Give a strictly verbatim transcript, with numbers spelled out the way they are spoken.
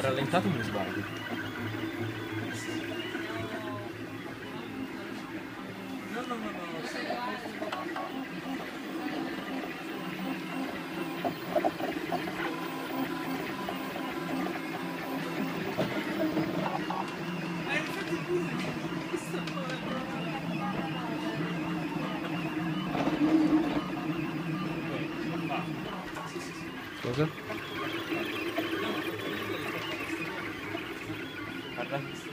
rallentato mi sbaglio. No, no, no, no. Eh, infatti pure questo Cosa? Guarda questo.